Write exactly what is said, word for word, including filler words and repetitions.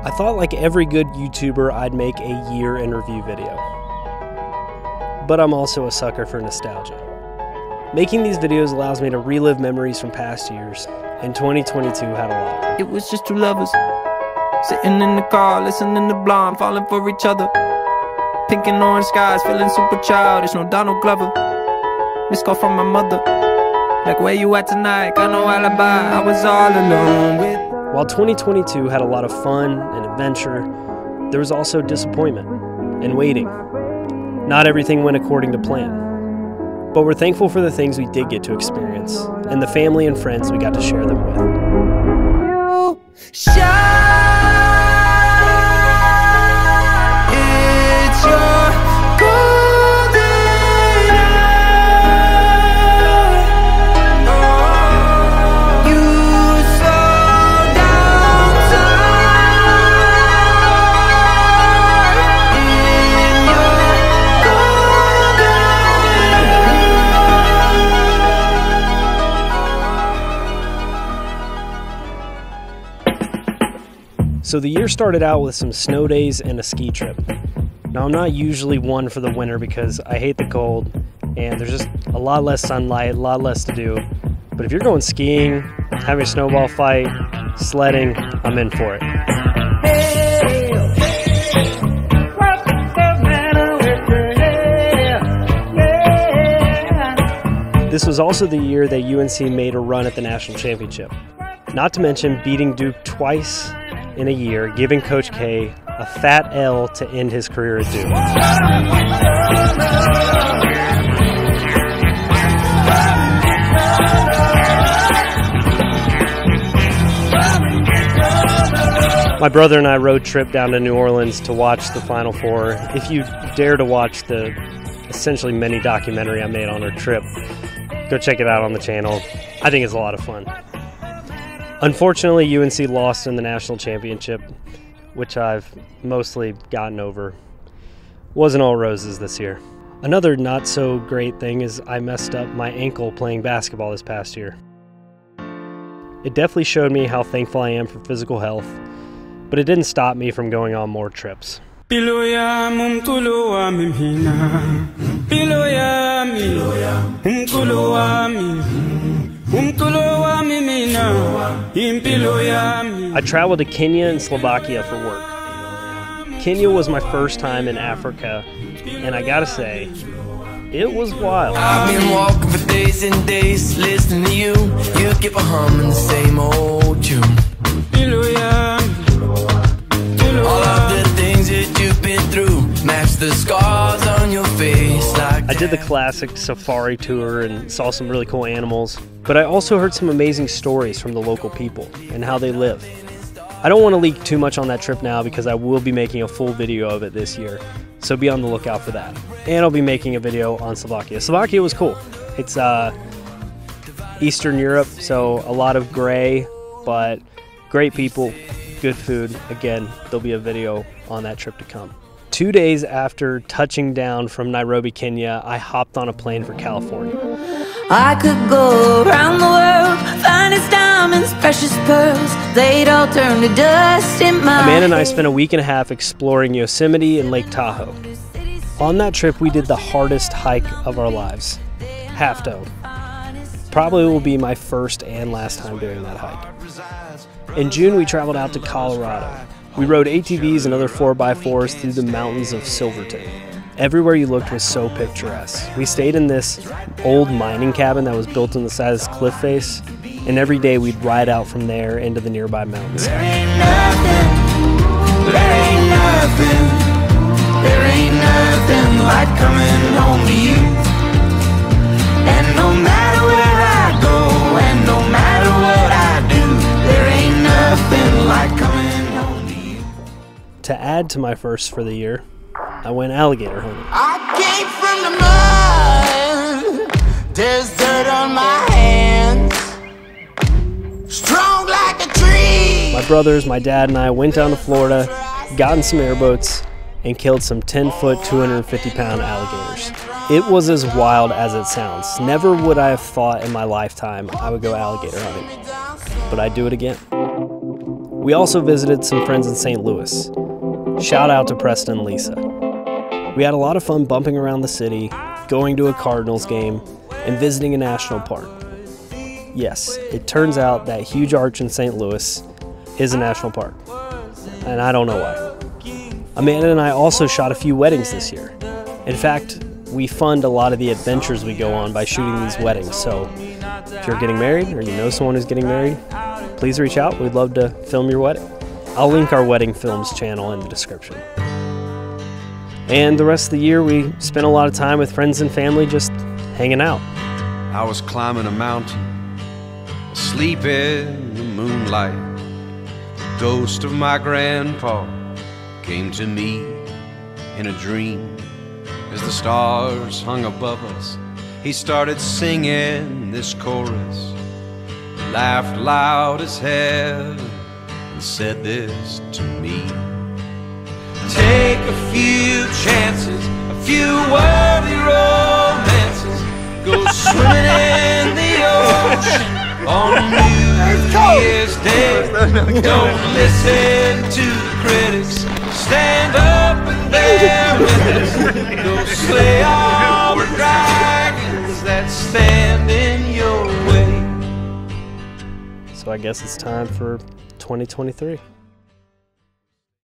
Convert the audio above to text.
I thought, like every good YouTuber, I'd make a year in review video. But I'm also a sucker for nostalgia. Making these videos allows me to relive memories from past years, and twenty twenty-two had a lot. It was just two lovers, sitting in the car, listening to Blonde, falling for each other. Pink and orange skies, feeling super childish, no Donald Glover. Missed call from my mother, like, where you at tonight? Got no alibi, I was all alone with. While twenty twenty-two had a lot of fun and adventure, there was also disappointment and waiting. Not everything went according to plan. But we're thankful for the things we did get to experience, and the family and friends we got to share them with. Shine. It's your golden hour. You slow down time in your golden. So the year started out with some snow days and a ski trip. Now, I'm not usually one for the winter because I hate the cold and there's just a lot less sunlight, a lot less to do. But if you're going skiing, having a snowball fight, sledding, I'm in for it. This was also the year that U N C made a run at the national championship. Not to mention beating Duke twice in a year, giving Coach K a fat L to end his career at Duke. My brother and I road trip down to New Orleans to watch the Final Four. If you dare to watch the essentially mini documentary I made on our trip, go check it out on the channel. I think it's a lot of fun. Unfortunately, U N C lost in the national championship, which I've mostly gotten over. Wasn't all roses this year. Another not so great thing is I messed up my ankle playing basketball this past year. It definitely showed me how thankful I am for physical health, but it didn't stop me from going on more trips. I traveled to Kenya and Slovakia for work. Kenya was my first time in Africa, and I gotta say, it was wild. I've been walking for days and days, listening to you. You keep a humming the same old tune. All of the things that you've been through match the scars on your face. Like I did the classic safari tour and saw some really cool animals, but I also heard some amazing stories from the local people and how they live. I don't want to leak too much on that trip now because I will be making a full video of it this year, so be on the lookout for that. And I'll be making a video on Slovakia. Slovakia was cool. It's uh, Eastern Europe, so a lot of gray, but great people, good food. Again, there'll be a video on that trip to come. Two days after touching down from Nairobi, Kenya, I hopped on a plane for California. I could go around the world, find its diamonds, precious pearls, they'd all turn to dust in my Amanda and I spent a week and a half exploring Yosemite and Lake Tahoe. On that trip, we did the hardest hike of our lives, Half Dome. Probably will be my first and last time doing that hike. In June, we traveled out to Colorado. We rode A T Vs and other four by fours through the mountains of Silverton. Everywhere you looked was so picturesque. We stayed in this old mining cabin that was built on the side of this cliff face, and every day we'd ride out from there into the nearby mountains. there ain't nothing, there ain't nothing, there ain't nothing like coming home to you. And no matter where I go, and no matter what I do, there ain't nothing like coming home to you. To add to my first for the year, I went alligator hunting. I came from the mud, there's dirt on my hands, strong like a tree. My brothers, my dad, and I went down to Florida, got in some airboats, and killed some ten foot, two hundred fifty pound alligators. It was as wild as it sounds. Never would I have thought in my lifetime I would go alligator hunting, but I'd do it again. We also visited some friends in Saint Louis. Shout out to Preston and Lisa. We had a lot of fun bumping around the city, going to a Cardinals game, and visiting a national park. Yes, it turns out that huge arch in Saint Louis is a national park, and I don't know why. Amanda and I also shot a few weddings this year. In fact, we fund a lot of the adventures we go on by shooting these weddings, so if you're getting married or you know someone who's getting married, please reach out. We'd love to film your wedding. I'll link our wedding films channel in the description. And the rest of the year, we spent a lot of time with friends and family just hanging out. I was climbing a mountain, asleep in the moonlight. The ghost of my grandpa came to me in a dream. As the stars hung above us, he started singing this chorus. He laughed loud as hell and said this to me. Take a few chances, a few worldly romances. Go swimming in the ocean on New Year's Day. Don't listen to the critics. Stand up and bear with us. Go slay all the dragons that stand in your way. So I guess it's time for twenty twenty-three.